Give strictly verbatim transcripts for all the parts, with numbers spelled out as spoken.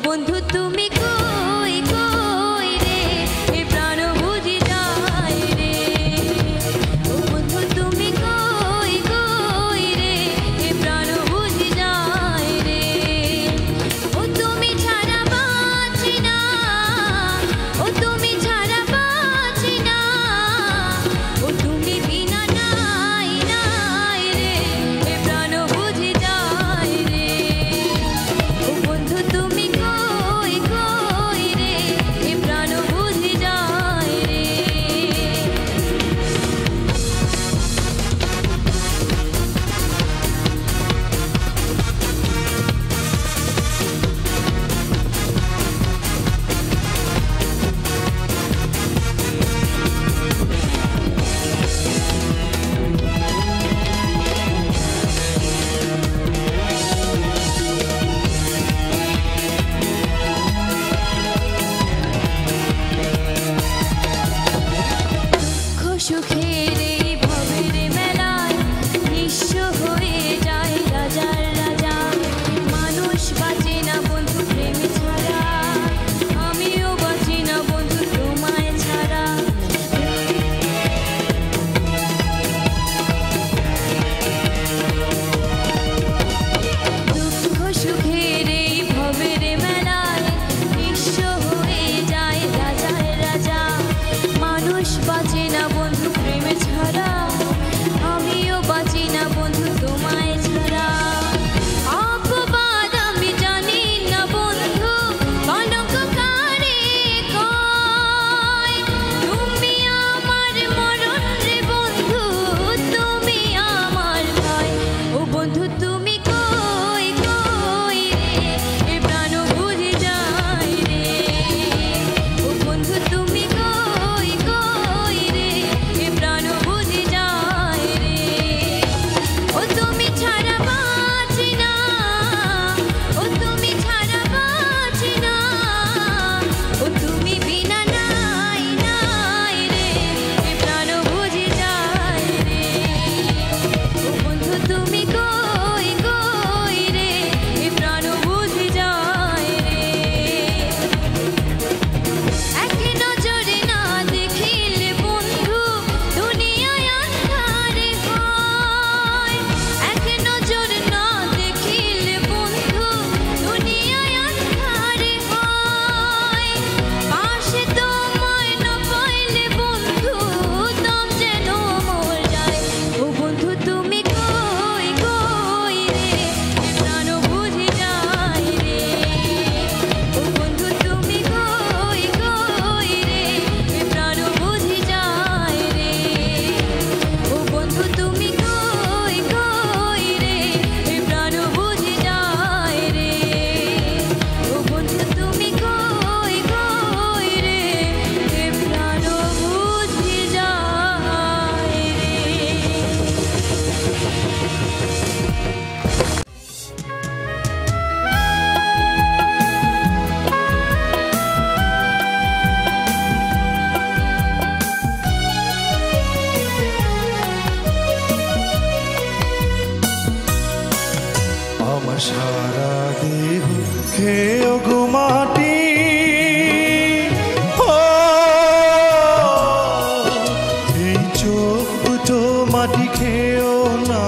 বন্ধু তুমি কই কই রে এ প্রাণ বুঝি যায় রে ও বন্ধু তুমি কই কই রে এ প্রাণ বুঝি যায় রে ও তুমি ছাড়া বাঁচি না ও তুমি ছাড়া বাঁচি না ও তুমি বিনা নাই নাই রে এ প্রাণ বুঝি যায় রে ও বন্ধু তুমি কই কই রে এ প্রাণ বুঝি যায় রে সুখের এই ভবের মেলায় নিঃস্ব হয়ে যায় রাজার রাজা মানুষ বাঁচে না বন্ধু প্রেম ছাড়া আমিও বাঁচি না বন্ধু তোমায় ছাড়া দুঃখ সুখের এই ভবের মেলায় নিঃস্ব হয়ে যায় রাজার রাজা মানুষ বাঁচে না বন্ধু প্রেম ছাড়া আমিও বাঁচি না বন্ধু তোমায় ছাড়া অপবাদ আমি জানি না বন্ধু কলঙ্ক কারে কয় তুমি আমার মরণ রে বন্ধু তুমি আমার ভয় ও বন্ধু তুমি কই কই রে এ প্রাণ বুঝি যায় রে ও বন্ধু তুমি কই কই রে এ প্রাণ বুঝি যায় রে ও তুমি ছাড়া বাঁচি না ও তুমি ছাড়া বাঁচি না ও তুমি বিনা নাই নাই রে এ প্রাণ বুঝি যায় রে ও বন্ধু তুমি কই কই রে এ প্রাণ বুঝি যায় রে এক নজরে না দেখিলে বন্ধু দুনিয়ায় আন্ধারে হয় এক নজর না দেখিলে বন্ধু দুনিয়ায় আন্ধারে হয় পাশে তোমায় না পাইলে বন্ধু দম যেন মর যায় ও বন্ধু তুমি কই কই রে এ প্রাণ বুঝি যায় রে ও বন্ধু তুমি কই কই রে এ প্রাণ বুঝি যায় রে ও বন্ধু তুমি কই কই রে এ প্রাণ বুঝি যায় রে ও বন্ধু তুমি কই কই রে এ প্রাণ বুঝি যায় আমার সারা দেহ খেয়েও গো মাটি ও এই চোখ দুটো মাটি খেয়েও না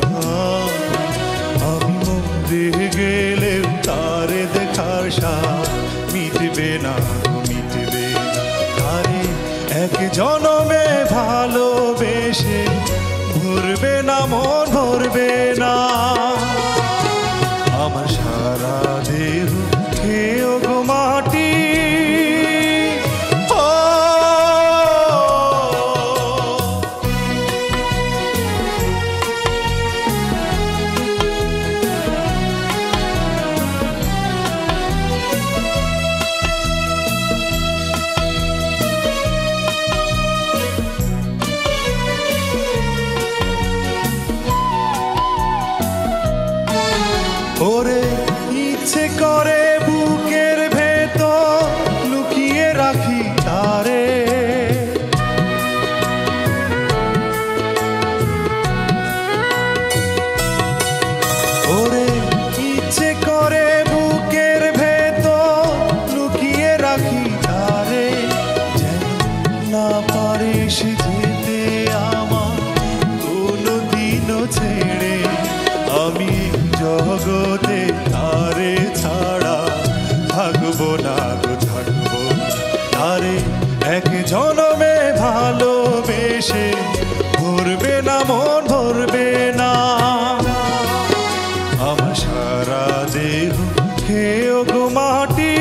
আমি মরে গেলে তারে দেখার স্বাদ মিটবে না মিটবে না তারে এক জনমে ভালোবেসে ভরবে না মন ভরবে না আমার সারা দেহ খেয়েও গো মাটি ও পারবো না গো থাকবো আরে এক জনমে ভালোবেসে ভরবে না মন ভরবে না আমার সারা দেহ খেয়ে গো মাটি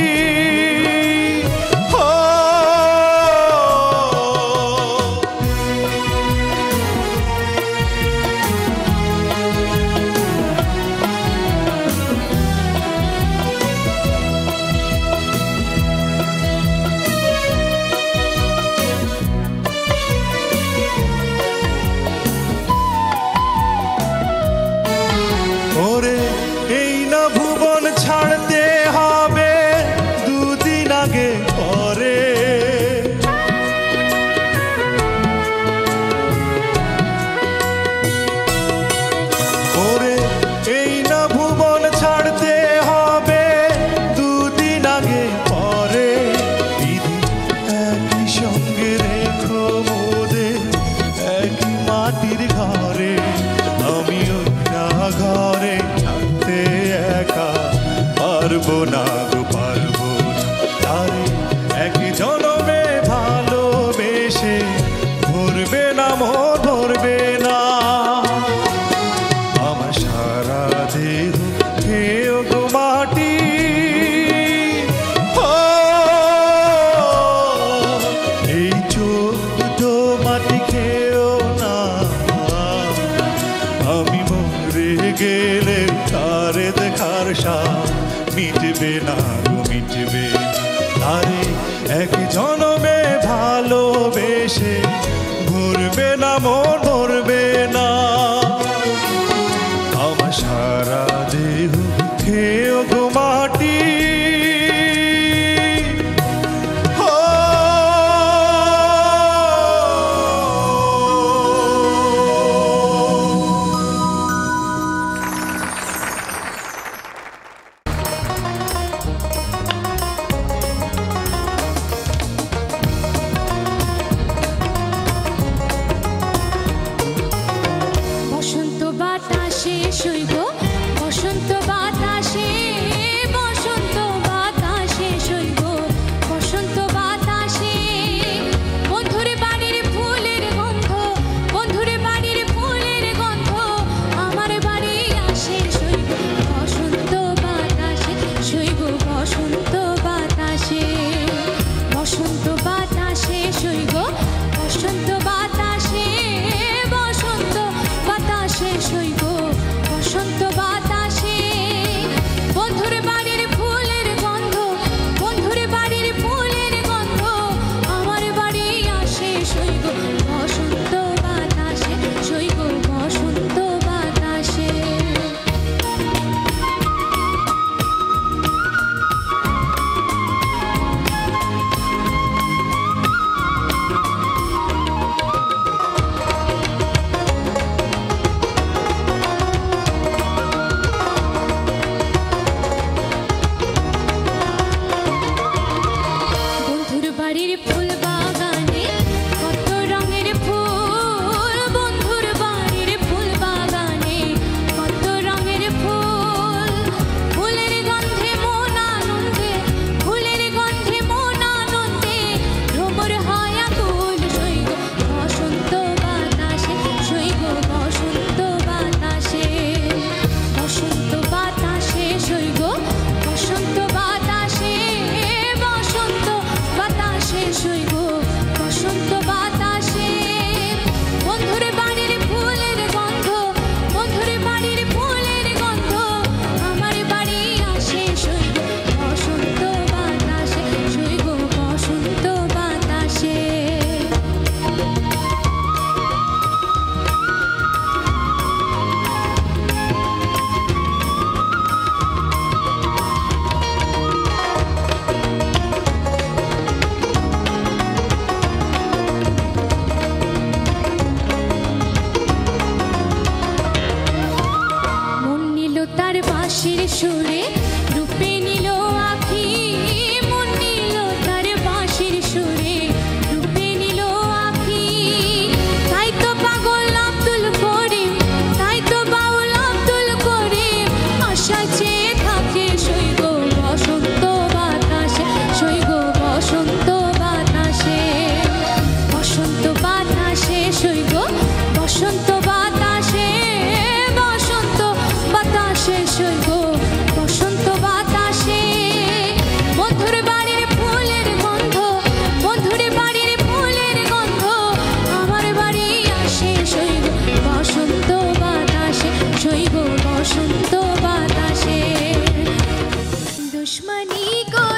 ওরে এই না ভুবন ছাড়তে হবে দুদিন আগে পরে ওরে এই না ভুবন ছাড়তে হবে দুদিন আগে পরে দিদি একই সঙ্গে রেখো মোদের একই মাটির ঘরে আমিও ঘরে থাকতে একা পারবো না গো পারবো তারে এক জনমে ভালোবেসে ভরবে না মন ভরবে না আমার সারা দেহ খেয়ে গো মাটি এই চোখ দুটো মাটি খেয়েও না আমি মরে গেলে তারে দেখার সাথ মিটবে না গো মিটবে আরে এক জনমে ভালোবেসে ভরবে না মন ভরবে না আমার সারা দেহ খেয়ে গো মাটি বসন্ত বাতাসে শৈব বসন্ত বাতাসে বসন্ত বাতাসে শৈব বসন্ত বাতাসে বন্ধুরে বাড়ির ফুলের গন্ধ বন্ধুরে বাড়ির ফুলের গন্ধ আমার বাড়ি আসে শৈব বসন্ত বাতাসে শৈব বসন্ত বাতাসে বসন্ত বাতাসে শৈব বসন্ত বাতাসে বসন্ত বাতাসে শৈব বসন্ত বাতাসে বন্ধুর বাড়ির ফুলের গন্ধ বন্ধুর বাড়ির ফুলের গন্ধ আমার বাড়ি আসে শৈব বসন্ত বাতাসে শৈব বসন্ত বাতাসে পানি করে